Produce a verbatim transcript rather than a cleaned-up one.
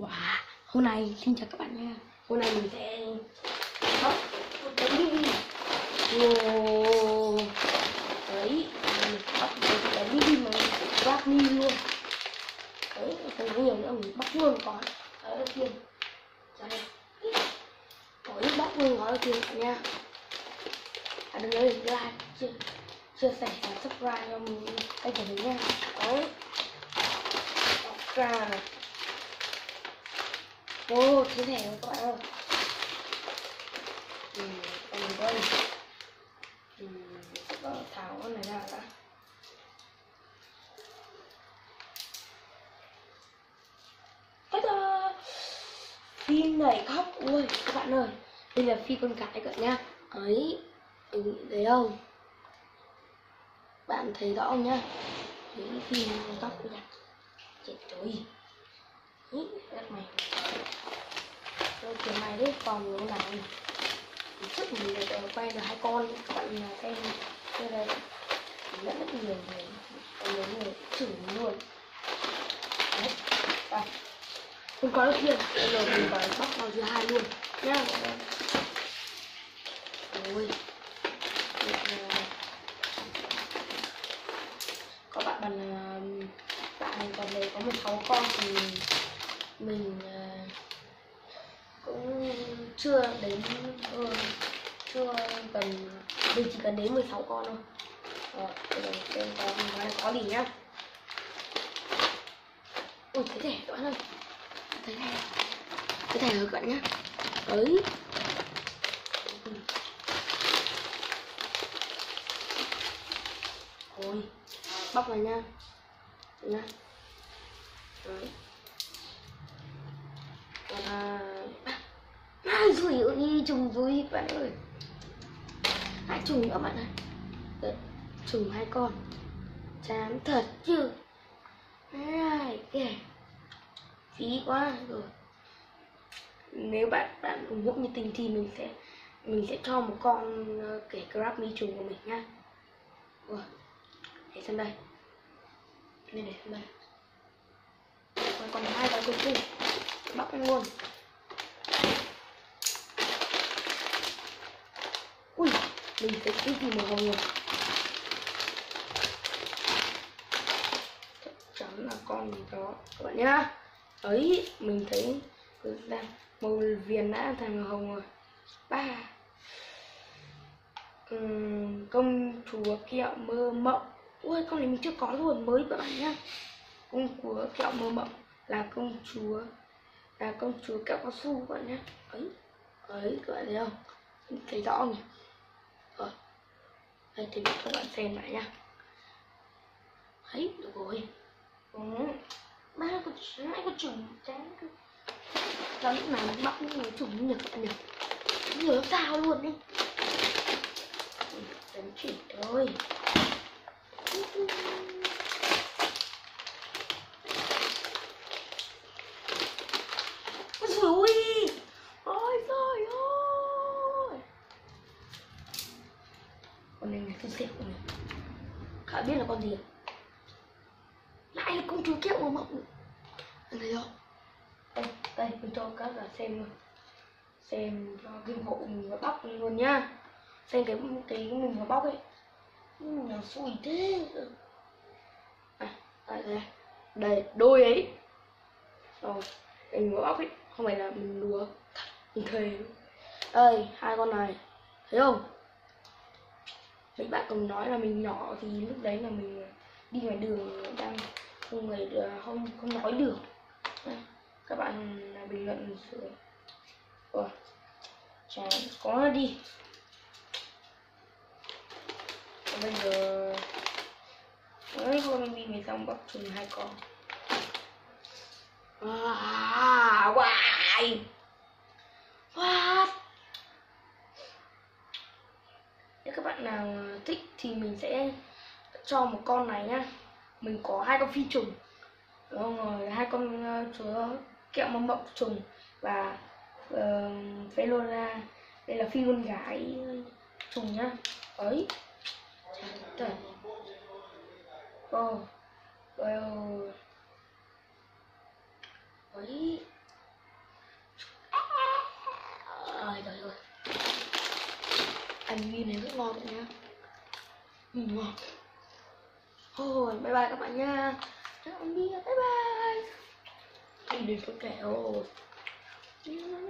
Wow, hôm nay xin chào các bạn nha. Hôm nay mình sẽ bóc một cái mini. Wow. Đấy, mình bóc một cái mini mà mình sẽ grab mini luôn. Đấy, không có nhiều nữa, mình bóc luôn có. Đấy, đầu tiên. Đây. Đấy, bóc luôn có đầu tiên cả nha. À, đừng nhớ like, chia, chia sẻ và subscribe cho mình kênh của mình nha. Đấy. Bóc ra này. Ô, thế này rồi các bạn ơi. Ừ, còn đây. Ừ, sẽ có tháo con này ra đã. Ta-da! Phi này khóc. Ui, các bạn ơi. Đây là phi con gái các nhá. Ấy, mình thấy không? Bạn thấy rõ không nhá? Đấy, phi này khóc kìa. Chết trời. Ý, đất mày. Rồi kiểu này đấy, còn như này. Trước mình được quay được hai con các bạn là xem đây đây rất rất nhiều người còn nhiều người chửi luôn. Đấy, đây không có đầu tiên bây giờ mình phải bóc vào thứ hai luôn nhá. Ôi có bạn bạn bạn mình còn đây có một sáu con thì mình cũng chưa đến ừ, chưa cần mình chỉ cần đến mười sáu con thôi. Rồi, bây giờ xem có nó có gì nhá. Ui, thấy thẻ các bạn ơi. Thấy thẻ. Thấy thẻ rồi các bạn nhá. Đấy. Ôi, bóc vào nha. Đấy nha. Đấy. À, à rủi ơi, trùng vui các bạn ơi. Hai trùng nữa bạn ơi. Đấy, trùng hai con. Chán thật chứ. Ai kìa. Phí quá rồi. Nếu bạn bạn ủng hộ nhiệt tình thì mình sẽ mình sẽ cho một con uh, kẻ grab mi trùng của mình nhá. Ủa, để xem đây. Đây để xem đây. Còn còn hai cái cuối cùng. Bóc luôn. Ui, mình thấy cái gì màu hồng rồi. Chắc chắn là con gì đó các bạn nhá. Ấy, mình thấy ra màu viền đã thành màu hồng rồi. Ba uhm, công chúa kẹo mơ mộng. Ui, con này mình chưa có luôn, mới các bạn nhá. Công chúa kẹo mơ mộng là công chúa là công chúa kẹo cao su các bạn nhá. Ấy, ấy các bạn thấy không? Thấy rõ nhỉ? Rồi, đây thì các bạn xem lại nhá. Ấy, được rồi. Ừ. Ba con hai con trùng chán cơ. Sao lúc nào mình bóc những trùng nhật nhỉ? Nhiều sao luôn đi. Đánh chỉ thôi. Ôi trời ơi. Ôi trời ơi. Con này là con xẹp của mình. Các biết là con gì? Lại là công chúa kẹo mà mộng. Anh thấy không? Đây, đây mình cho các bạn xem luôn. Xem cho kim hộ mình và bóc luôn nhá. Xem cái cái mình và bóc ấy. Nhưng mà xui thế. À, đây, đây. Đây, đôi ấy. Rồi, mình và bóc ấy. Không phải là mình đùa. Mình thề. Đây, hai con này. Thấy không? Mấy bạn còn nói là mình nhỏ thì lúc đấy là mình đi ngoài đường đang không người không không nói được. Đây, các bạn bình luận sửa. Ủa, chán có đi. Còn bây giờ mới hôm đi mình xong bóc trùng hai con. Wow, wow. What? Nếu các bạn nào thích thì mình sẽ cho một con này nhá. Mình có hai con phi trùng, đúng không? Rồi hai con uh, chúa kẹo mâm mộng trùng và uh, Velora. Đây là phi con gái trùng nhá. Ấy. Trời. Ô. Ôi. Ấy. Hành ghi này rất ngon các bạn nhá. Ừ, ngon. Thôi, bye bye các bạn nha. Chào tạm biệt, bye bye. Đi đến chỗ kẹo.